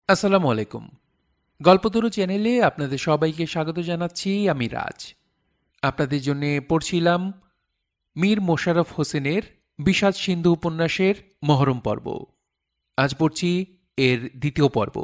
আসসালামু আলাইকুম। গল্পতরু চ্যানেলে আপনাদের সবাইকে স্বাগত জানাচ্ছি। আমি রাজ। আপনাদের জন্য পড়ছিলাম মীর মোশাররফ হোসেনের বিষাদ সিন্ধু উপন্যাসের মহরম পর্ব। আজ পড়ছি এর দ্বিতীয় পর্ব।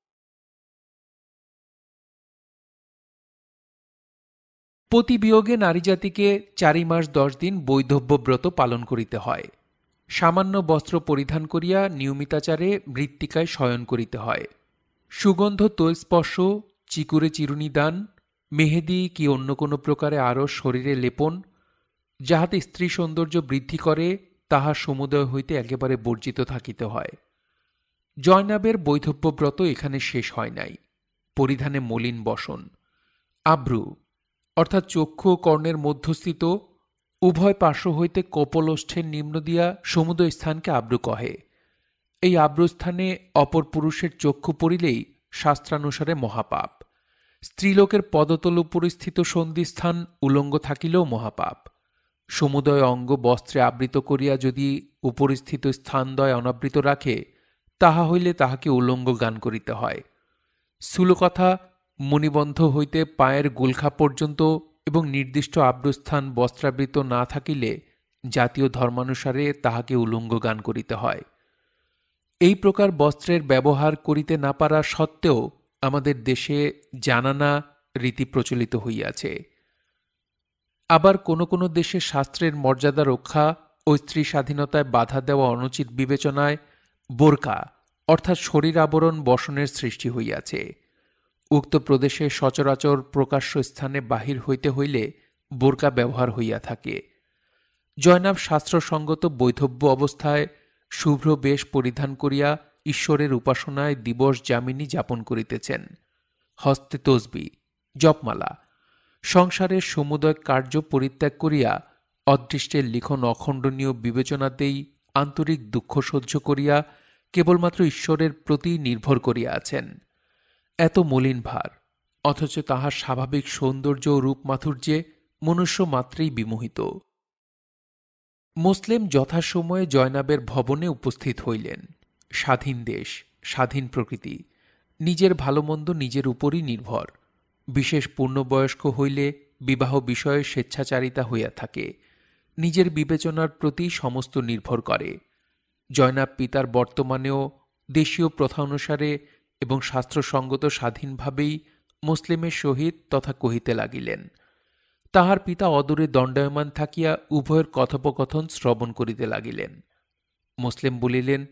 পতি বিয়োগে নারীজাতিকে 4 মাস 10 দিন বৈধব্য ব্রত পালন করিতে হয়। সামান্য বস্ত্র পরিধান করিয়া নিয়মিতাচারে মৃত্তিকায় শয়ন করিতে হয়। সুগন্ধ তৈলস্পর্শ, চিকুরে চিরুনি দান, মেহেদি কি অন্য কোনো প্রকারে আরও শরীরে লেপন, যাহাতে স্ত্রী সৌন্দর্য বৃদ্ধি করে, তাহা সমুদয় হইতে একেবারে বর্জিত থাকিতে হয়। জয়নাবের বৈধব্যব্রত এখানে শেষ হয় নাই। পরিধানে মলিন বসন, আব্রু অর্থাৎ চক্ষু ও কর্ণের মধ্যস্থিত উভয় পার্শ্ব হইতে কপোলষ্ঠের নিম্ন দিয়া সমুদয় স্থানকে আব্রু কহে। এই আব্রুস্থানে অপর পুরুষের চক্ষু পড়িলেই শাস্ত্রানুসারে মহাপাপ। স্ত্রীলোকের পদতল উপরিস্থিত সন্ধিস্থান উলঙ্গ থাকিলেও মহাপাপ। সমুদয় অঙ্গ বস্ত্রে আবৃত করিয়া যদি উপরিস্থিত স্থানদ্বয় অনাবৃত রাখে, তাহা হইলে তাহাকে উলঙ্গ গান করিতে হয়। স্থূলকথা, মণিবন্ধ হইতে পায়ের গোলখা পর্যন্ত এবং নির্দিষ্ট আব্রুস্থান বস্ত্রাবৃত না থাকিলে জাতীয় ধর্মানুসারে তাহাকে উলঙ্গ গান করিতে হয়। এই প্রকার বস্ত্রের ব্যবহার করিতে না পারা সত্ত্বেও আমাদের দেশে জানানা রীতি প্রচলিত হইয়াছে। আবার কোনো কোনো দেশে শাস্ত্রের মর্যাদা রক্ষা ও স্ত্রী স্বাধীনতায় বাধা দেওয়া অনুচিত বিবেচনায় বোরকা অর্থাৎ শরীর আবরণ বসনের সৃষ্টি হইয়াছে। উক্ত প্রদেশে সচরাচর প্রকাশ্য স্থানে বাহির হইতে হইলে বোরকা ব্যবহার হইয়া থাকে। জয়নাব শাস্ত্রসঙ্গত বৈধব্য অবস্থায় শুভ্র বেশ পরিধান করিয়া ঈশ্বরের উপাসনায় দিবস যামিনী যাপন করিতেছেন। হস্তে তসবি, জপমালা, সংসারের সমুদয় কার্য পরিত্যাগ করিয়া অদৃষ্টের লিখন অখণ্ডনীয় বিবেচনাতেই আন্তরিক দুঃখ সহ্য করিয়া কেবলমাত্র ঈশ্বরের প্রতি নির্ভর করিয়া আছেন। এত মলিন ভার, অথচ তাহার স্বাভাবিক সৌন্দর্য ও রূপমাধুর্যে মনুষ্য মাত্রেই বিমোহিত। মুসলিম যথাসময়ে জয়নাবের ভবনে উপস্থিত হইলেন। স্বাধীন দেশ, স্বাধীন প্রকৃতি, নিজের ভালোমন্দ নিজের উপরই নির্ভর। বিশেষ পূর্ণবয়স্ক হইলে বিবাহ বিষয়ে স্বেচ্ছাচারিতা হইয়া থাকে, নিজের বিবেচনার প্রতি সমস্ত নির্ভর করে। জয়নাব পিতার বর্তমানেও দেশীয় প্রথা অনুসারে এবং শাস্ত্রসঙ্গত স্বাধীনভাবেই মুসলিমের সহিত তথা কহিতে লাগিলেন। তাহার পিতা অদূরে দণ্ডায়মান থাকিয়া উভয়ের কথোপকথন শ্রবণ করিতে লাগিলেন। মুসলিম বলিলেন,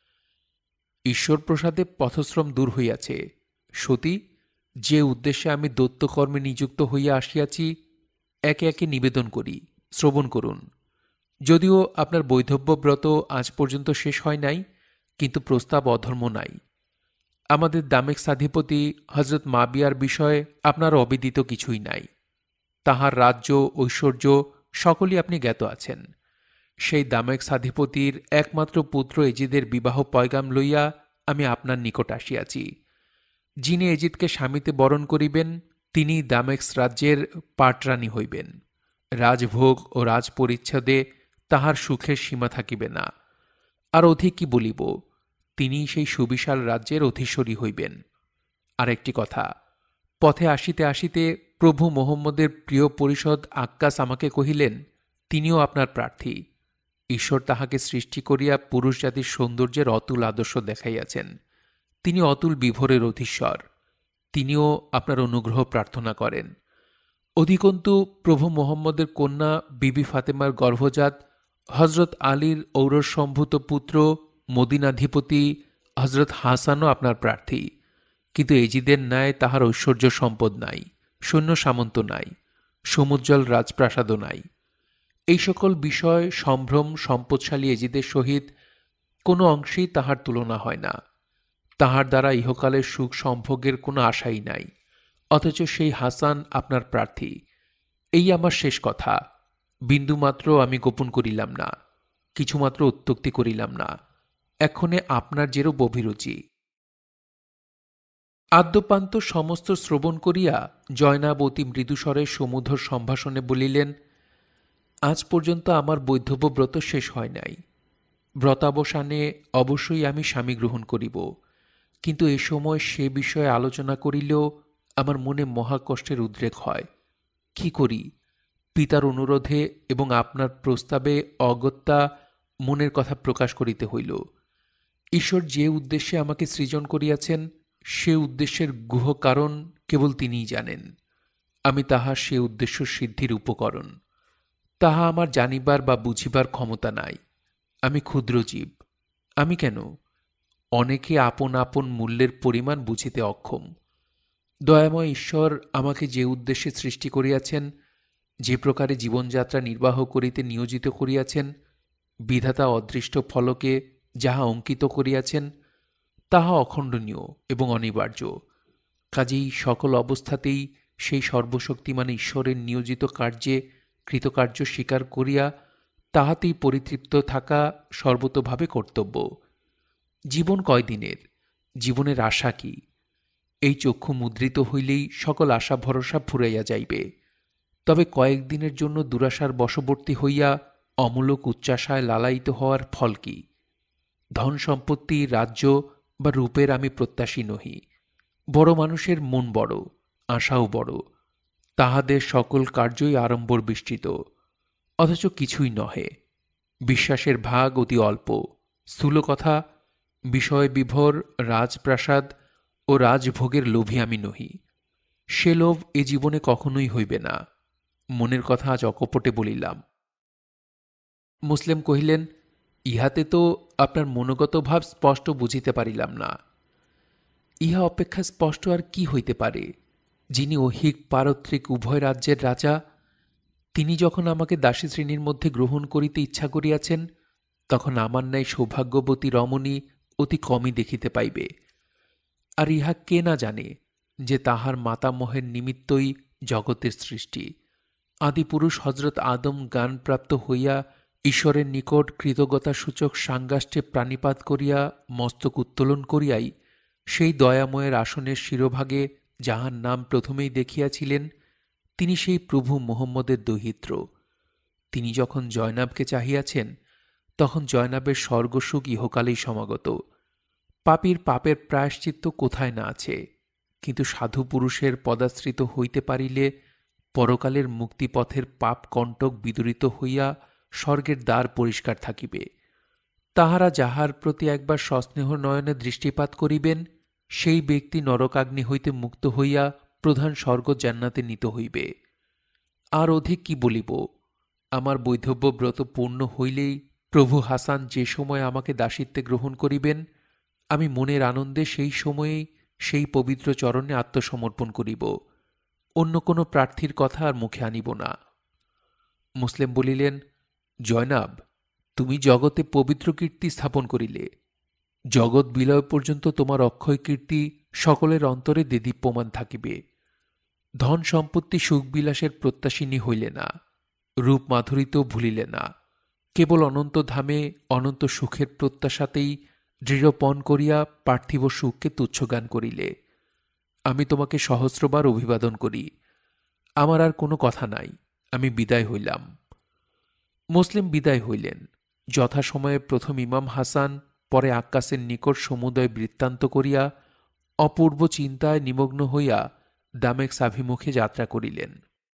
ঈশ্বর প্রসাদে পথশ্রম দূর হইয়াছে। সতী, যে উদ্দেশ্যে আমি দৈত্যকর্মে নিযুক্ত হইয়া আসিয়াছি, একে একে নিবেদন করি, শ্রবণ করুন। যদিও আপনার বৈধব্যব্রত আজ পর্যন্ত শেষ হয় নাই, কিন্তু প্রস্তাব অধর্ম নাই। আমাদের দামেক সাধিপতি হজরত মাবিয়ার বিষয়ে আপনার অবিদিত কিছুই নাই। তাহার রাজ্য ঐশ্বর্য সকলই আপনি জ্ঞাত আছেন। সেই দামেক সাধিপতির একমাত্র পুত্র এজিদের বিবাহ পয়গাম লইয়া আমি আপনার নিকট আসিয়াছি। যিনি এজিদকে স্বামীতে বরণ করিবেন, তিনি দামেক্স রাজ্যের পাটরানী হইবেন। রাজভোগ ও রাজপরিচ্ছদে তাহার সুখের সীমা থাকিবে না। আর অধিক কি বলিব, তিনি সেই সুবিশাল রাজ্যের অধীশ্বরী হইবেন। আর একটি কথা, পথে আসিতে আসিতে প্রভু মোহাম্মদের প্রিয় পরিষদ আক্কাস আমাকে কহিলেন, তিনিও আপনার প্রার্থী। ঈশ্বর তাহাকে সৃষ্টি করিয়া পুরুষ জাতির সৌন্দর্যের অতুল আদর্শ দেখাইয়াছেন। তিনি অতুল বিভোরের অধীশ্বর। তিনিও আপনার অনুগ্রহ প্রার্থনা করেন। অধিকন্তু প্রভু মোহাম্মদের কন্যা বিবি ফাতেমার গর্ভজাত হজরত আলীর ঔরসম্ভূত পুত্র মদিনাধিপতি হজরত হাসানও আপনার প্রার্থী। কিন্তু এজিদের ন্যায় তাহার ঐশ্বর্য সম্পদ নাই, সৈন্য সামন্ত নাই, সমুজ্জ্বল রাজপ্রাসাদও নাই। এই সকল বিষয় সম্ভ্রম সম্পদশালী এজিদের সহিত কোনো অংশেই তাহার তুলনা হয় না। তাহার দ্বারা ইহকালের সুখ সম্ভোগের কোনো আশাই নাই। অথচ সেই হাসান আপনার প্রার্থী। এই আমার শেষ কথা। বিন্দুমাত্র আমি গোপন করিলাম না, কিছুমাত্র উত্তক্তি করিলাম না। এক্ষণে আপনার যেরূপ অভিরুচি। আদ্যপান্ত সমস্ত শ্রবণ করিয়া জয়নাব অতি মৃদুস্বরে সমুধর সম্ভাষণে বলিলেন, আজ পর্যন্ত আমার বৈধব্যব্রত শেষ হয় নাই। ব্রতাবসানে অবশ্যই আমি স্বামী গ্রহণ করিব। কিন্তু এ সময় সে বিষয়ে আলোচনা করিলেও আমার মনে মহাকষ্টের উদ্রেক হয়। কি করি? পিতার অনুরোধে এবং আপনার প্রস্তাবে অগত্যা মনের কথা প্রকাশ করিতে হইল। ঈশ্বর যে উদ্দেশ্যে আমাকে সৃজন করিয়াছেন, সে উদ্দেশ্যের গুহ কারণ কেবল তিনিই জানেন। আমি তাহার সে উদ্দেশ্য সিদ্ধির উপকরণ। তাহা আমার জানিবার বা বুঝিবার ক্ষমতা নাই। আমি ক্ষুদ্র জীব। আমি কেন? অনেকে আপন আপন মূল্যের পরিমাণ বুঝিতে অক্ষম। দয়াময় ঈশ্বর আমাকে যে উদ্দেশ্যে সৃষ্টি করিয়াছেন, যে প্রকারে জীবনযাত্রা নির্বাহ করিতে নিয়োজিত করিয়াছেন, বিধাতা অদৃষ্ট ফলকে যাহা অঙ্কিত করিয়াছেন, তাহা অখণ্ডনীয় এবং অনিবার্য। কাজেই সকল অবস্থাতেই সেই সর্বশক্তিমান ঈশ্বরের নিয়োজিত কার্যে কৃতকার্য স্বীকার করিয়া তাহাতেই পরিতৃপ্ত থাকা সর্বতোভাবে কর্তব্য। জীবন কয়দিনের? জীবনের আশা কি? এই চক্ষু মুদ্রিত হইলেই সকল আশা ভরসা ফুরাইয়া যাইবে। তবে কয়েকদিনের জন্য দুরাশার বশবর্তী হইয়া অমূলক উচ্চাশায় লালায়িত হওয়ার ফল কি? ধন সম্পত্তি, রাজ্য বা রূপের আমি প্রত্যাশী নহি। বড় মানুষের মন বড়, আশাও বড়। তাহাদের সকল কার্যই আড়ম্বর বিস্তৃত, অথচ কিছুই নহে। বিশ্বাসের ভাগ অতি অল্প। স্থূল কথা, বিষয় বিভোর রাজপ্রাসাদ ও রাজভোগের লোভী আমি নহি। সে লোভ এ জীবনে কখনোই হইবে না। মনের কথা আজ অকপটে বলিলাম। মুসলিম কহিলেন, ইহাতে তো আপনার মনোগত ভাব স্পষ্ট বুঝিতে পারিলাম না। ইহা অপেক্ষা স্পষ্ট আর কি হইতে পারে? যিনি ঐহিক পারত্রিক উভয় রাজ্যের রাজা, তিনি যখন আমাকে দাসী শ্রেণীর মধ্যে গ্রহণ করিতে ইচ্ছা করিয়াছেন, তখন আমার ন্যায় সৌভাগ্যবতী রমণী অতি কমই দেখিতে পাইবে। আর ইহা কে না জানে যে তাহার মাতামহের নিমিত্তই জগতের সৃষ্টি। আদিপুরুষ হজরত আদম জ্ঞানপ্রাপ্ত হইয়া ঈশ্বরের নিকট কৃতজ্ঞতাসূচক সাঙ্গাষ্টে প্রাণিপাত করিয়া মস্তক উত্তোলন করিয়াই সেই দয়াময়ের আসনের শিরোভাগে যাহার নাম প্রথমেই দেখিয়াছিলেন, তিনি সেই প্রভু মোহাম্মদের দহিত্র। তিনি যখন জয়নাবকে চাহিয়াছেন, তখন জয়নাবের স্বর্গসুখ ইহকালেই সমাগত। পাপীর পাপের প্রায়শ্চিত্ত কোথায় না আছে, কিন্তু সাধু পুরুষের পদাশ্রিত হইতে পারিলে পরকালের মুক্তিপথের পাপ কণ্টক বিদূরিত হইয়া স্বর্গের দ্বার পরিষ্কার থাকিবে। তাহারা যাহার প্রতি একবার সস্নেহ নয়নে দৃষ্টিপাত করিবেন, সেই ব্যক্তি নরকাগ্নি হইতে মুক্ত হইয়া প্রধান স্বর্গ জান্নাতে নীত হইবে। আর অধিক কি বলিব? আমার বৈধব্য ব্রত পূর্ণ হইলেই প্রভু হাসান যে সময় আমাকে দাসিত্বে গ্রহণ করিবেন, আমি মনের আনন্দে সেই সময়েই সেই পবিত্র চরণে আত্মসমর্পণ করিব। অন্য কোনো প্রার্থীর কথা আর মুখে আনিব না। মুসলিম বলিলেন, জয়নাব, তুমি জগতে পবিত্র কীর্তি স্থাপন করিলে। জগৎ বিলয় পর্যন্ত তোমার অক্ষয় কীর্তি সকলের অন্তরে দেদীপ্যমান থাকিবে। ধন সম্পত্তি সুখবিলাসের প্রত্যাশিনী হইলে না, রূপ মাধুরীতেও ভুলিলে না। কেবল অনন্ত ধামে অনন্ত সুখের প্রত্যাশাতেই দৃঢ়পণ করিয়া পার্থিব সুখকে তুচ্ছজ্ঞান করিলে। আমি তোমাকে সহস্রবার অভিবাদন করি। আমার আর কোনো কথা নাই, আমি বিদায় হইলাম। মুসলিম বিদায় হইলেন। যথাসময়ে প্রথম ইমাম হাসান, পরে আক্কাসের নিকট সমুদয় বৃত্তান্ত করিয়া অপূর্ব চিন্তায় নিমগ্ন হইয়া দামেস্ক যাত্রা করিলেন।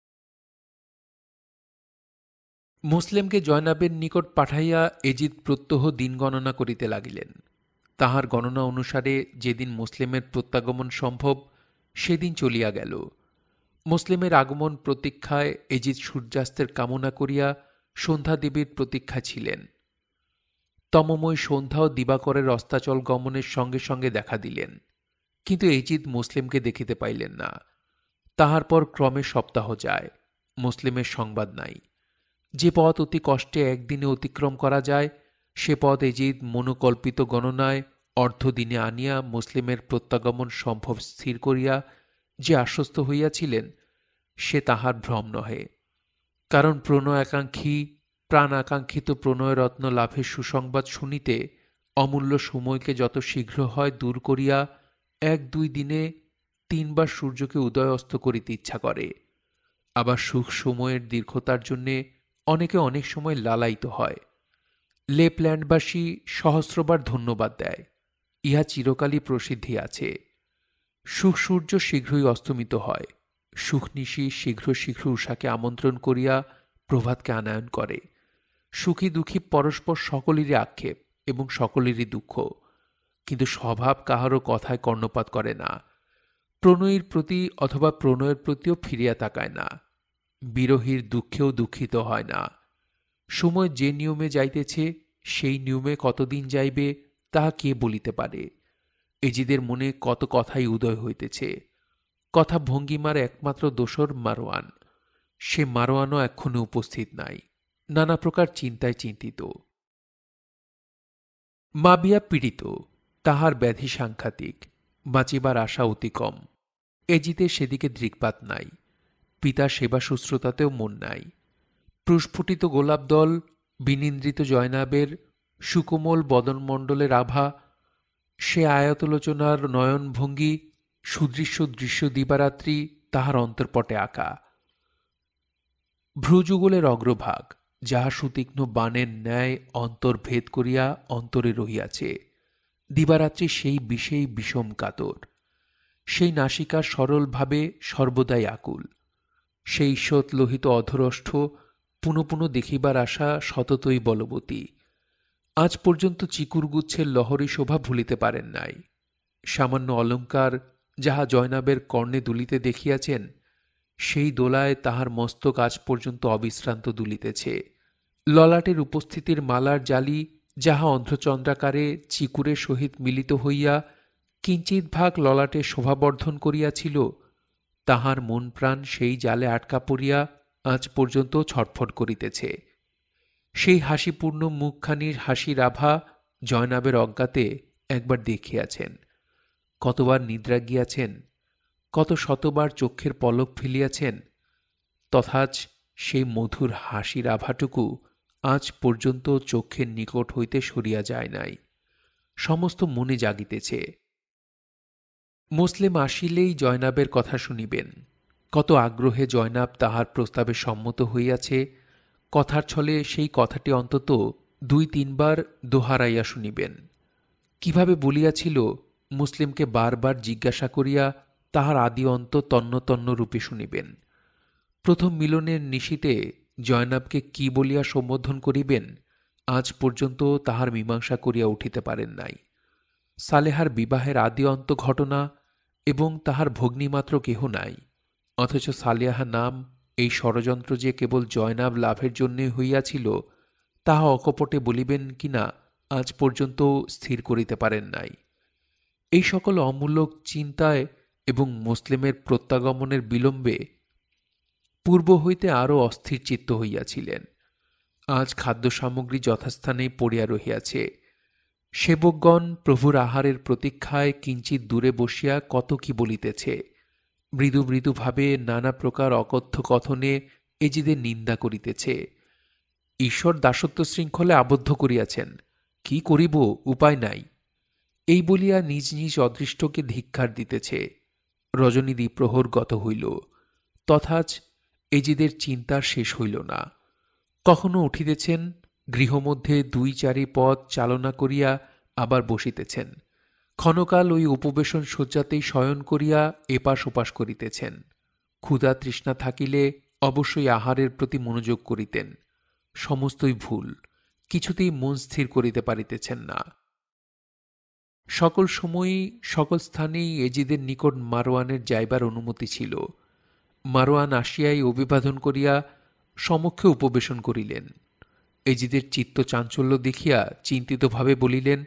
মুসলিমকে জয়নাবের নিকট পাঠাইয়া এজিদ প্রত্যহ দিন গণনা করিতে লাগিলেন। তাহার গণনা অনুসারে যেদিন মুসলিমের প্রত্যাগমন সম্ভব, সেদিন চলিয়া গেল। মুসলিমের আগমন প্রতীক্ষায় এজিদ সূর্যাস্তের কামনা করিয়া সন্ধ্যা দেবীর প্রতীক্ষা ছিলেন। তমময় সন্ধ্যা ও দিবাকরের অস্তাচল গমনের সঙ্গে সঙ্গে দেখা দিলেন, কিন্তু এজিদ মুসলিমকে দেখিতে পাইলেন না। তাহার পর ক্রমে সপ্তাহ যায়, মুসলিমের সংবাদ নাই। যে পথ অতি কষ্টে একদিনে অতিক্রম করা যায়, সে পথ এজিদ মনোকল্পিত গণনায় অর্ধদিনে আনিয়া মুসলিমের প্রত্যাগমন সম্ভব স্থির করিয়া যে আশ্বস্ত হইয়াছিলেন, সে তাহার ভ্রম নহে। কারণ প্রণয়াকাঙ্ক্ষী প্রাণ আকাঙ্ক্ষিত প্রণয়রত্ন লাভের সুসংবাদ শুনিতে অমূল্য সময়কে যত শীঘ্র হয় দূর করিয়া 1-2 দিনে 3 বার সূর্যকে উদয় অস্ত করিতে ইচ্ছা করে। আবার সুখ সময়ের দীর্ঘতার জন্যে অনেকে অনেক সময় লালায়িত হয়। লেপল্যান্ডবাসী সহস্রবার ধন্যবাদ দেয়। ইহা চিরকালই প্রসিদ্ধি আছে। সুখ সূর্য শীঘ্রই অস্তমিত হয়, সুখনিশি শীঘ্র শীঘ্র উষাকে আমন্ত্রণ করিয়া প্রভাতকে আনায়ন করে। সুখী দুঃখী পরস্পর সকলেরই আক্ষেপ এবং সকলেরই দুঃখ, কিন্তু স্বভাব কাহারও কথায় কর্ণপাত করে না। প্রণয়ীর প্রতি অথবা প্রণয়ের প্রতিও ফিরিয়া তাকায় না। বিরহীর দুঃখেও দুঃখিত হয় না। সময় যে নিয়মে যাইতেছে সেই নিয়মে কতদিন যাইবে তাহা কে বলিতে পারে। এজিদের মনে কত কথাই উদয় হইতেছে। কথা ভঙ্গিমার একমাত্র দোসর মারোয়ান। সে মারোয়ানও এক্ষণে উপস্থিত নাই, নানা প্রকার চিন্তায় চিন্তিত। মাবিয়া পীড়িত, তাহার ব্যাধি সাংঘাতিক, বাঁচিবার আশা অতি কম। এজিদের সেদিকে দৃকপাত নাই, পিতার সেবা শুশ্রূতাতেও মন নাই। প্রস্ফুটিত গোলাপদল, বিনিন্দ্রিত জয়নাবের সুকোমল বদনমণ্ডলের আভা, সে আয়তলোচনার নয়নভঙ্গি, সুদৃশ্য দৃশ্য দিবারাত্রি তাহার অন্তর্পটে আঁকা। ভ্রুযুগলের অগ্রভাগ, যাহা সুতীক্ষ্ণ বাণের ন্যায় অন্তর্ভেদ করিয়া অন্তরে রহিয়াছে, দিবারাত্রি সেই বিষেই বিষম কাতর। সেই নাসিকার সরলভাবে সর্বদাই আকুল। সেই ঈষৎ লোহিত অধরষ্ঠ পুনঃ পুনঃ দেখিবার আশা সততই বলবতী। আজ পর্যন্ত চিকুরগুচ্ছের লহরী শোভা ভুলিতে পারেন নাই। সামান্য অলঙ্কার যাহা জয়নাবের কর্ণে দুলিতে দেখিয়াছেন, সেই দোলায় তাহার মস্তক আজ পর্যন্ত অবিশ্রান্ত দুলিতেছে। ললাটের উপস্থিতির মালার জালি যাহা অন্ধ্রচন্দ্রাকারে চিকুরের সহিত মিলিত হইয়া কিঞ্চিৎ ভাগ ললাটে শোভাবর্ধন করিয়াছিল, তাহার মন প্রাণ সেই জালে আটকা পড়িয়া আজ পর্যন্ত ছটফট করিতেছে। সেই হাসিপূর্ণ মুখখানির হাসির আভা জয়নাবের অজ্ঞাতে একবার দেখিয়াছেন। কতবার নিদ্রা গিয়াছেন, কত শতবার চক্ষের পলক ফেলিয়াছেন, তথাচ সেই মধুর হাসির আভাটুকু আজ পর্যন্ত চক্ষের নিকট হইতে সরিয়া যায় নাই। সমস্ত মনে জাগিতেছে। মুসলিম আসিলেই জয়নাবের কথা শুনিবেন। কত আগ্রহে জয়নাব তাহার প্রস্তাবে সম্মত হইয়াছে, কথার ছলে সেই কথাটি অন্তত 2-3 বার দোহারাইয়া শুনিবেন। কিভাবে বলিয়াছিল মুসলিমকে বারবার জিজ্ঞাসা করিয়া তাহার আদি অন্ত তন্ন তন্ন রূপে শুনিবেন। প্রথম মিলনের নিশীতে জয়নাবকে কি বলিয়া সম্বোধন করিবেন আজ পর্যন্ত তাহার মীমাংসা করিয়া উঠিতে পারেন নাই। সালেহার বিবাহের আদি অন্ত ঘটনা এবং তাহার ভগ্নীমাত্র কেহ নাই, অথচ সালেহা নাম এই ষড়যন্ত্র যে কেবল জয়নাব লাভের জন্যে হইয়াছিল তাহা অকপটে বলিবেন কিনা আজ পর্যন্ত স্থির করিতে পারেন নাই। এই সকল অমূলক চিন্তায় এবং মুসলিমের প্রত্যাগমনের বিলম্বে পূর্ব হইতে আরও অস্থির চিত্ত হইয়াছিলেন। আজ খাদ্য সামগ্রী যথাস্থানেই পড়িয়া রহিয়াছে। সেবকগণ প্রভুর আহারের প্রতীক্ষায় কিঞ্চিৎ দূরে বসিয়া কত কি বলিতেছে। মৃদু মৃদুভাবে নানা প্রকার অকথ্য কথনে এজিদের নিন্দা করিতেছে। ঈশ্বর দাসত্ব শৃঙ্খলে আবদ্ধ করিয়াছেন, কি করিব, উপায় নাই, এই বলিয়া নিজ নিজ অদৃষ্টকে ধিক্কার দিতেছে। রজনী দ্বিপ্রহর গত হইল, তথাচ এজিদের চিন্তার শেষ হইল না। কখনো উঠিতেছেন, গৃহমধ্যে 2-4 পদ চালনা করিয়া আবার বসিতেছেন। ক্ষণকাল ওই উপবেশন শয্যাতেই শয়ন করিয়া এপাশ ওপাশ করিতেছেন। ক্ষুধা তৃষ্ণা থাকিলে অবশ্যই আহারের প্রতি মনোযোগ করিতেন। সমস্তই ভুল, কিছুতেই মন স্থির করিতে পারিতেছেন না। সকল সময়ই সকল স্থানেই এজিদের নিকট মারোয়ানের যাইবার অনুমতি ছিল। মারোয়ান আসিয়াই অভিবাদন করিয়া সমক্ষে উপবেশন করিলেন। এজিদের চিত্ত চাঞ্চল্য দেখিয়া চিন্তিতভাবে বলিলেন,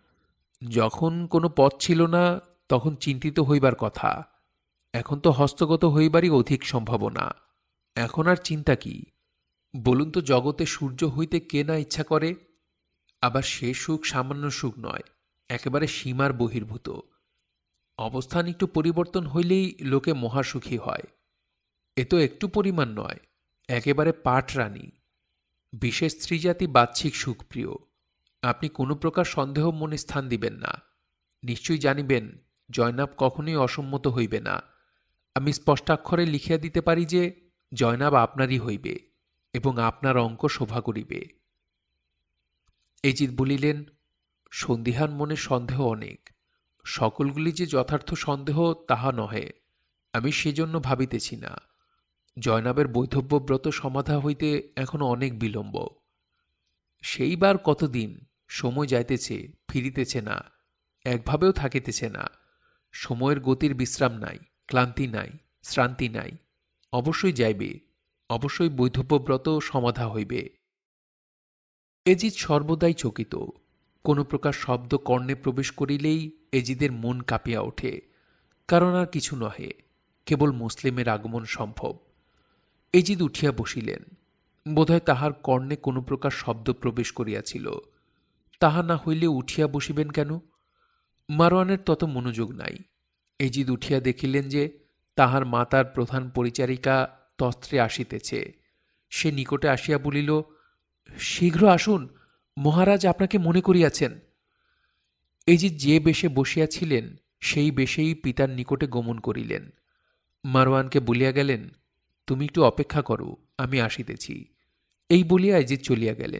যখন কোনো পথ ছিল না তখন চিন্তিত হইবার কথা, এখন তো হস্তগত হইবারই অধিক সম্ভাবনা। এখন আর চিন্তা কি? বলুন তো, জগতে সূর্য হইতে কে না ইচ্ছা করে? আবার সে সুখ সামান্য সুখ নয়, একেবারে সীমার বহির্ভূত। অবস্থান একটু পরিবর্তন হইলেই লোকে মহাসুখী হয়। এ তো একটু পরিমাণ নয়, একেবারে পাটরানী। বিশেষ স্ত্রীজাতি বাহ্যিক সুখপ্রিয়। আপনি কোনো প্রকার সন্দেহ মনে স্থান দিবেন না। নিশ্চয়ই জানিবেন জয়নাব কখনোই অসম্মত হইবে না। আমি স্পষ্টাক্ষরে লিখিয়া দিতে পারি যে জয়নাব আপনারই হইবে এবং আপনার অঙ্ক শোভা করিবে। এজিদ বলিলেন, সন্দিহান মনে সন্দেহ অনেক, সকলগুলি যে যথার্থ সন্দেহ তাহা নহে, আমি সেজন্য ভাবিতেছি না। জয়নাবের বৈধব্যব্রত সমাধা হইতে এখনো অনেক বিলম্ব। সেইবার কতদিন, সময় যাইতেছে, ফিরিতেছে না, একভাবেও থাকিতেছে না। সময়ের গতির বিশ্রাম নাই, ক্লান্তি নাই, শ্রান্তি নাই। অবশ্যই যাইবে, অবশ্যই বৈধব্যব্রত সমাধা হইবে। এজিদ সর্বদাই চকিত। কোনো প্রকার শব্দ কর্ণে প্রবেশ করিলেই এজিদের মন কাঁপিয়া ওঠে। কারণ আর কিছু নহে, কেবল মুসলিমের আগমন সম্ভব। এজিদ উঠিয়া বসিলেন। বোধহয় তাহার কর্ণে কোনো প্রকার শব্দ প্রবেশ করিয়াছিল। তাহা না হইলে উঠিয়া বসিবেন কেন? মারওয়ানের তত মনোযোগ নাই। এজিদ উঠিয়া দেখিলেন যে তাহার মাতার প্রধান পরিচারিকা তস্ত্রে আসিতেছে। সে নিকটে আসিয়া বলিল, শীঘ্র আসুন, মহারাজ আপনাকে মনে করিয়াছেন। এজিদ যে বেশে বসিয়াছিলেন সেই বেশেই পিতার নিকটে গমন করিলেন। মারওয়ানকে বলিয়া গেলেন, তুমি একটু অপেক্ষা করো, আমি আসিতেছি। এই বলিয়া এজিদ চলিয়া গেলেন।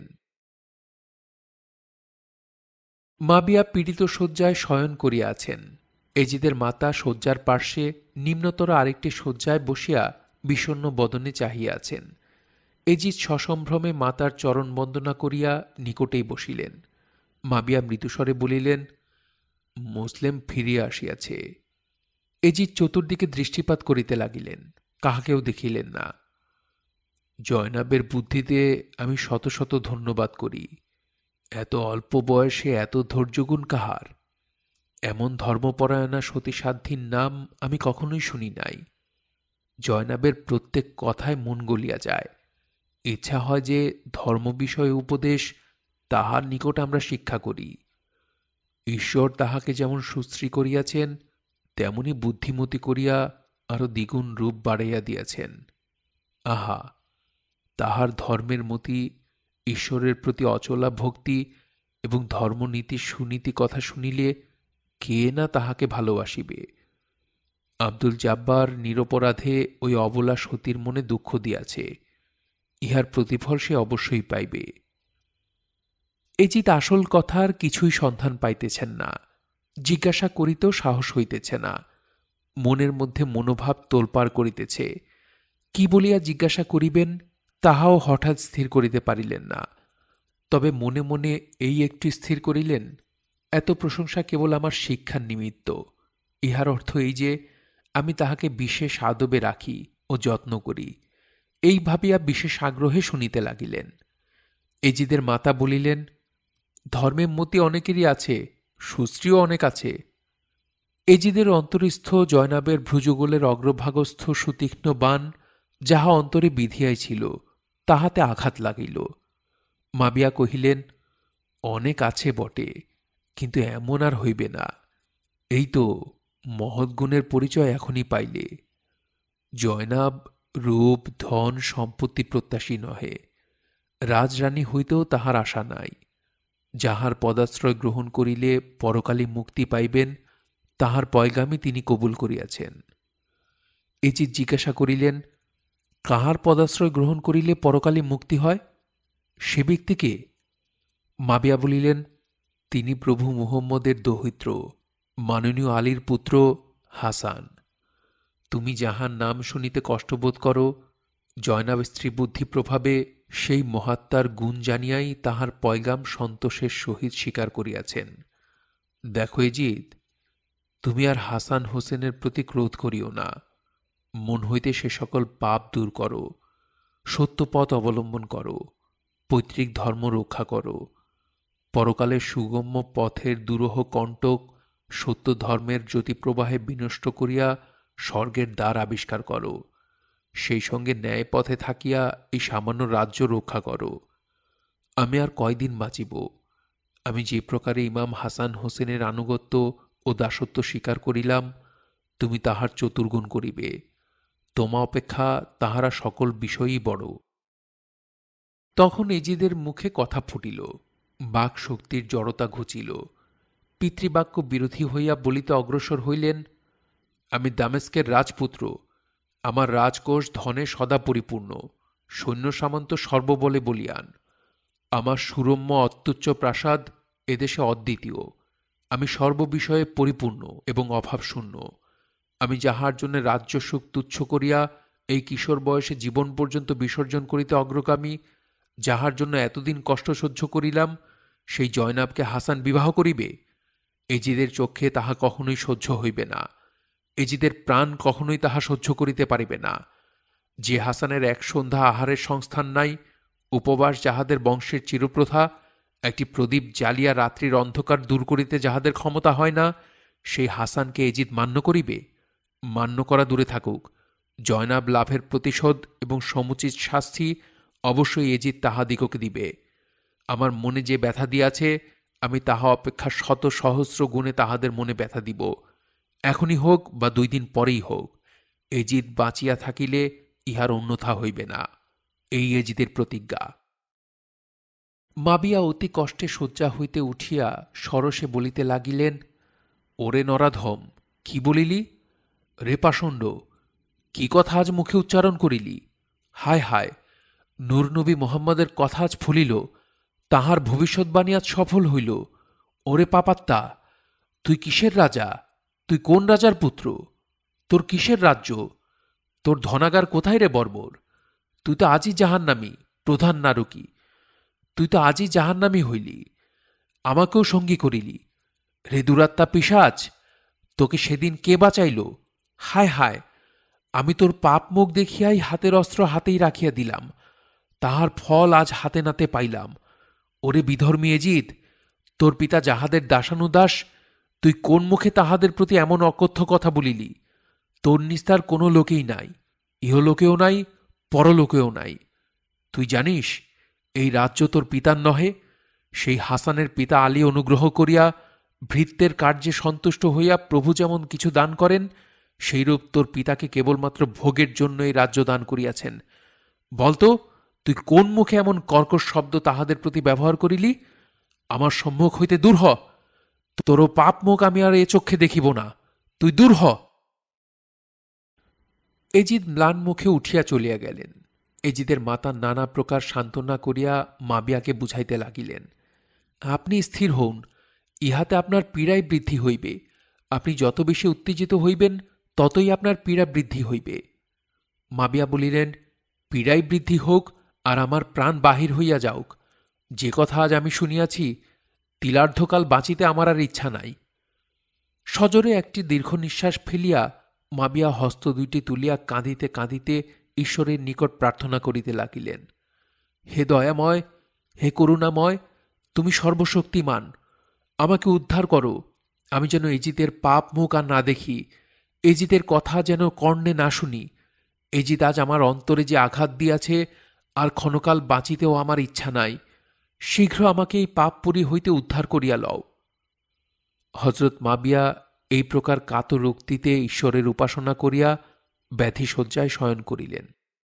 মাবিয়া পীড়িত শয্যায় শয়ন করিয়া আছেন। এজিদের মাতা শয্যার পার্শ্বে নিম্নতর আরেকটি শয্যায় বসিয়া বিষণ্ণ বদনে চাহিয়া আছেন। এজিদ সসম্ভ্রমে মাতার চরণ বন্দনা করিয়া নিকটেই বসিলেন। মাবিয়া মৃদুস্বরে বলিলেন, মুসলিম ফিরিয়া আসিয়াছে। এজিদ চতুর্দিকে দৃষ্টিপাত করিতে লাগিলেন, কাহাকেও দেখিলেন না। জয়নাবের বুদ্ধিতে আমি শত শত ধন্যবাদ করি। এত অল্প বয়সে এত ধৈর্যগুণ কাহার? এমন ধর্মপরায়ণা সতীসাধ্যীর নাম আমি কখনোই শুনি নাই। জয়নাবের প্রত্যেক কথায় মন গলিয়া যায়। ইচ্ছা হয় যে ধর্ম বিষয়ে উপদেশ তাহার নিকট আমরা শিক্ষা করি। ঈশ্বর তাহাকে যেমন সুশ্রী করিয়াছেন, তেমনি বুদ্ধিমতী করিয়া আরো দ্বিগুণ রূপ বাড়াইয়া দিয়াছেন। আহা, তাহার ধর্মের মতি, ঈশ্বরের প্রতি অচলা ভক্তি এবং ধর্মনীতির সুনীতি কথা শুনিলে কে না তাহাকে ভালোবাসিবে। আব্দুল জাব্বার নিরপরাধে ওই অবলা সতীর মনে দুঃখ দিয়াছে, ইহার প্রতিফল সে অবশ্যই পাইবে। এজিদ আসল কথার কিছুই সন্ধান পাইতেছেন না, জিজ্ঞাসা করিতেও সাহস হইতেছে না। মনের মধ্যে মনোভাব তোলপাড় করিতেছে। কি বলিয়া জিজ্ঞাসা করিবেন তাহাও হঠাৎ স্থির করিতে পারিলেন না। তবে মনে মনে এই একটি স্থির করিলেন, এত প্রশংসা কেবল আমার শিক্ষার নিমিত্ত। ইহার অর্থ এই যে আমি তাহাকে বিশেষ আদবে রাখি ও যত্ন করি। এই ভাবিয়া বিশেষ আগ্রহে শুনিতে লাগিলেন। এজিদের মাতা বলিলেন, ধর্মের মতি অনেকেরই আছে, সুশ্রীও অনেক আছে। এজিদের অন্তরিস্থ জয়নাবের ভ্রুযুগলের অগ্রভাগস্থ সুতীক্ষ্ণ বাণ যাহা অন্তরে বিধিয়াইছিল তাহাতে আঘাত লাগিল। মাবিয়া কহিলেন, অনেক আছে বটে, কিন্তু এমন আর হইবে না। এই তো মহৎগুণের পরিচয় এখনই পাইলে। জয়নাব রূপ ধন সম্পত্তি প্রত্যাশী নহে, রাজরানী হইতেও তাহার আশা নাই। যাহার পদাশ্রয় গ্রহণ করিলে পরকালে মুক্তি পাইবেন, তাহার পয়গামী তিনি কবুল করিয়াছেন। এজিদ জিজ্ঞাসা করিলেন, কাহার পদাশ্রয় গ্রহণ করিলে পরকালে মুক্তি হয়? সে ব্যক্তিকে? মাবিয়া বলিলেন, তিনি প্রভু মুহম্মদের দৌহিত্র, মাননীয় আলীর পুত্র হাসান। তুমি যাহার নাম শুনিতে কষ্টবোধ করো, জয়নাব স্ত্রী বুদ্ধি প্রভাবে সেই মহাত্মার গুণ জানিয়াই তাহার পয়গাম সন্তোষের সহিত স্বীকার করিয়াছেন। দেখো এজিদ, তুমি আর হাসান হোসেনের প্রতি ক্রোধ করিও না। মন হইতে সে সকল পাপ দূর করো, সত্যপথ অবলম্বন করো, পৈতৃক ধর্ম রক্ষা করো। পরকালের সুগম্য পথের দুরূহ কণ্টক সত্য ধর্মের জ্যোতিপ্রবাহে বিনষ্ট করিয়া স্বর্গের দ্বার আবিষ্কার করো। সেই সঙ্গে ন্যায় পথে থাকিয়া এই সামান্য রাজ্য রক্ষা করো। আমি আর কয়দিন বাঁচিব? আমি যে প্রকারে ইমাম হাসান হোসেনের আনুগত্য ও দাসত্ব স্বীকার করিলাম, তুমি তাহার চতুর্গুণ করিবে। তোমা অপেক্ষা তাহারা সকল বিষয়ই বড়। তখন এজিদের মুখে কথা ফুটিল, বাক শক্তির জড়তা ঘুচিল। পিতৃবাক্য বিরোধী হইয়া বলিতে অগ্রসর হইলেন, আমি দামেস্কের রাজপুত্র, আমার রাজকোষ ধনে সদা পরিপূর্ণ, সৈন্য সামন্ত সর্ববলে বলিয়ান। আমার সুরম্য অত্যুচ্চ প্রাসাদ এদেশে অদ্বিতীয়। আমি সর্ববিষয়ে পরিপূর্ণ এবং অভাবশূন্য। আমি যাহার জন্য রাজ্যসুখ তুচ্ছ করিয়া এই কিশোর বয়সে জীবন পর্যন্ত বিসর্জন করিতে অগ্রগামী, যাহার জন্য এতদিন কষ্ট সহ্য করিলাম, সেই জয়নাবকে হাসান বিবাহ করিবে? এজিদের চক্ষে তাহা কখনোই সহ্য হইবে না। এজিদের প্রাণ কখনোই তাহা সহ্য করিতে পারিবে না। যে হাসানের এক সন্ধ্যা আহারের সংস্থান নাই, উপবাস যাহাদের বংশের চিরপ্রথা, একটি প্রদীপ জ্বালিয়া রাত্রির অন্ধকার দূর করিতে যাহাদের ক্ষমতা হয় না, সেই হাসানকে এজিদ মান্য করিবে? মান্য করা দূরে থাকুক, জয়নাব লাভের প্রতিশোধ এবং সমুচিত শাস্তি অবশ্যই এজিদ তাহাদিগকে দিবে। আমার মনে যে ব্যথা দিয়াছে, আমি তাহা অপেক্ষা শত সহস্র গুণে তাহাদের মনে ব্যথা দিব। এখনই হোক বা 2 দিন পরেই হোক, এজিদ বাঁচিয়া থাকিলে ইহার অন্যথা হইবে না। এই এজিদের প্রতিজ্ঞা। মাবিয়া অতি কষ্টে শয্যা হইতে উঠিয়া সরসে বলিতে লাগিলেন, ওরে নরাধম, কি বলিলি? রে পাষণ্ড, কি কথা আজ মুখে উচ্চারণ করিলি? হায় হায়, নূরনবী মোহাম্মদের কথা আজ ফলিল, তাহার ভবিষ্যৎবাণী আজ সফল হইল। ওরে পাপাত্তা, তুই কিসের রাজা? তুই কোন রাজার পুত্র? তোর কিসের রাজ্য? তোর ধনাগার কোথায় রে বর্বর? তুই তো আজই জাহান্নামী, প্রধান নারকী। তুই তো আজই জাহান্নামী হইলি, আমাকেও সঙ্গী করিলি। রে দুরাত্মা পিশাচ, তোকে সেদিন কে বাঁচাইল? হায় হায়, আমি তোর পাপ মুখ দেখিয়াই হাতের অস্ত্র হাতেই রাখিয়া দিলাম, তাহার ফল আজ হাতে নাতে পাইলাম। ওরে বিধর্মী এজিদ, তোর পিতা যাহাদের দাসানুদাস, তুই কোন মুখে তাহাদের প্রতি এমন অকথ্য কথা বলিলি? তোর নিস্তার কোনো লোকেই নাই, ইহলোকেও নাই, পরলোকেও নাই। তুই জানিস এই রাজ্য তোর পিতার নহে। সেই হাসানের পিতা আলী অনুগ্রহ করিয়া ভৃত্যের কার্যে সন্তুষ্ট হইয়া প্রভু যেমন কিছু দান করেন, সেইরূপ তোর পিতাকে কেবলমাত্র ভোগের জন্য এই রাজ্য দান করিয়াছেন। বলতো, তুই কোন মুখে এমন কর্কশ শব্দ তাহাদের প্রতি ব্যবহার করিলি? আমার সম্মুখ হইতে দূর হ। তোরও পাপ মুখ আমি আর এ চক্ষে দেখিব না। তুই দূর হ। এজিদ ম্লান মুখে উঠিয়া চলিয়া গেলেন। এজিদের মাতা নানা প্রকার সান্ত্বনা করিয়া মাবিয়াকে বুঝাইতে লাগিলেন, আপনি স্থির হউন, ইহাতে আপনার পীড়াই বৃদ্ধি হইবে। আপনি যত বেশি উত্তেজিত হইবেন, ততই আপনার পীড়া বৃদ্ধি হইবে। মাবিয়া বলিলেন, পীড়াই বৃদ্ধি হোক আর আমার প্রাণ বাহির হইয়া যাওক। যে কথা আজ আমি শুনিয়াছি, তিলার্ধকাল বাঁচিতে আমার আর ইচ্ছা নাই। সজোরে একটি দীর্ঘ নিঃশ্বাস ফেলিয়া মাবিয়া হস্ত দুইটি তুলিয়া কাঁদিতে কাঁদিতে ঈশ্বরের নিকট প্রার্থনা করিতে লাগিলেন, হে দয়াময়, হে করুণাময়, তুমি সর্বশক্তিমান, আমাকে উদ্ধার করো। আমি যেন এজিদের পাপ মুখ আর না দেখি, এজিদের কথা যেন কর্ণে না শুনি। এজিদ আজ আমার অন্তরে যে আঘাত দিয়াছে, আর ক্ষণকাল বাঁচিতেও আমার ইচ্ছা নাই। শীঘ্র আমাকে এই পাপপুরী হইতে উদ্ধার করিয়া লও। হজরত মাবিয়া এই প্রকার কাতর উক্তিতে ঈশ্বরের উপাসনা করিয়া ব্যাধিশয্যায় শয়ন করিলেন।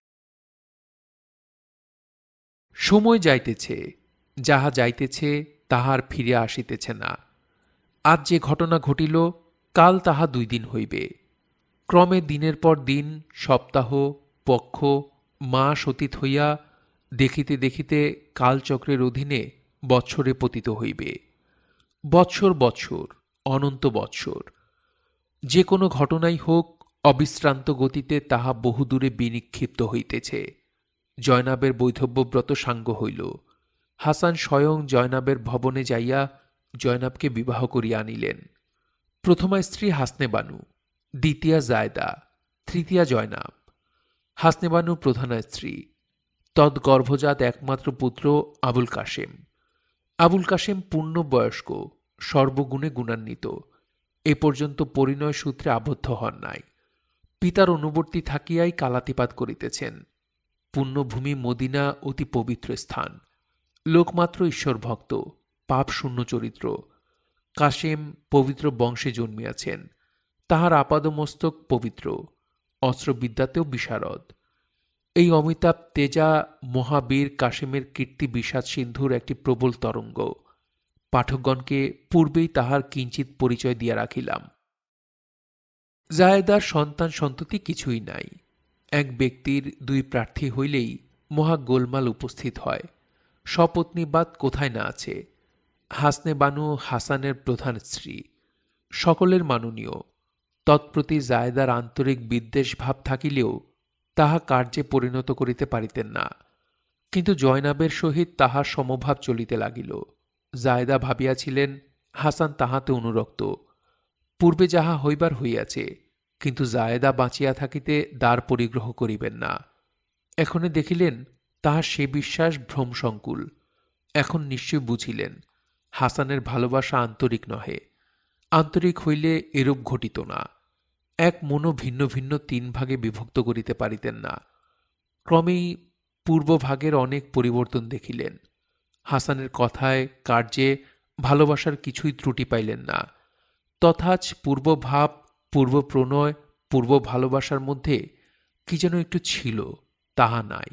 সময় যাইতেছে, যাহা যাইতেছে তাহার ফিরিয়া আসিতেছে না। আজ যে ঘটনা ঘটিল, কাল তাহা 2 দিন হইবে। ক্রমে দিনের পর দিন, সপ্তাহ, পক্ষ, মাস অতীত হইয়া দেখিতে দেখিতে কালচক্রের অধীনে বৎসরে পতিত হইবে। বৎসর বৎসর, অনন্ত বৎসর। যে কোনো ঘটনাই হোক, অবিশ্রান্ত গতিতে তাহা বহুদূরে বিনিক্ষিপ্ত হইতেছে। জয়নাবের বৈধব্যব্রত সাঙ্গ হইল। হাসান স্বয়ং জয়নাবের ভবনে যাইয়া জয়নাবকে বিবাহ করিয়া আনিলেন। প্রথমা স্ত্রী হাসনেবানু, দ্বিতীয়া জায়দা, তৃতীয়া জয়নাব। হাসনেবানু প্রধানা স্ত্রী। তৎগর্ভজাত একমাত্র পুত্র আবুল কাশেম। আবুল কাশেম পূর্ণবয়স্ক, সর্বগুণে গুণান্বিত। এ পর্যন্ত পরিণয় সূত্রে আবদ্ধ হন নাই। পিতার অনুবর্তী থাকিয়াই কালাতিপাত করিতেছেন। পুণ্যভূমি মদিনা অতি পবিত্র স্থান। লোকমাত্র ঈশ্বরভক্ত, পাপ শূন্য চরিত্র। কাশেম পবিত্র বংশে জন্মিয়াছেন। তাহার আপাদমস্তক পবিত্র, অস্ত্রবিদ্যাতেও বিশারদ। এই অমিতাভ তেজা মহাবীর কাশেমের কীর্তি বিষাদ সিন্ধুর একটি প্রবল তরঙ্গ। পাঠকগণকে পূর্বেই তাহার কিঞ্চিত পরিচয় দিয়া রাখিলাম। জায়েদার সন্তান সন্ততি কিছুই নাই। এক ব্যক্তির 2 প্রার্থী হইলেই মহা গোলমাল উপস্থিত হয়। সপত্নীবাদ কোথায় না আছে। হাসনে বানু হাসানের প্রধান স্ত্রী, সকলের মাননীয়। তৎপ্রতি জায়দার আন্তরিক বিদ্বেষ ভাব থাকিলেও তাহা কার্যে পরিণত করিতে পারিতেন না। কিন্তু জয়নাবের সহিত তাহার সমভাব চলিতে লাগিল। জায়দা ভাবিয়াছিলেন হাসান তাহাতে অনুরক্ত। পূর্বে যাহা হইবার হইয়াছে, কিন্তু জায়দা বাঁচিয়া থাকিতে দ্বার পরিগ্রহ করিবেন না। এখনে দেখিলেন তাহার সে বিশ্বাস ভ্রমসংকুল। এখন নিশ্চয় বুঝিলেন হাসানের ভালোবাসা আন্তরিক নহে। আন্তরিক হইলে এরূপ ঘটিত না। এক মনও ভিন্ন ভিন্ন তিন ভাগে বিভক্ত করিতে পারিতেন না। ক্রমেই পূর্বভাগের অনেক পরিবর্তন দেখিলেন। হাসানের কথায় কার্যে ভালোবাসার কিছুই ত্রুটি পাইলেন না। তথাচ পূর্বভাব, পূর্ব প্রণয়, পূর্ব ভালোবাসার মধ্যে কি যেন একটু ছিল, তাহা নাই।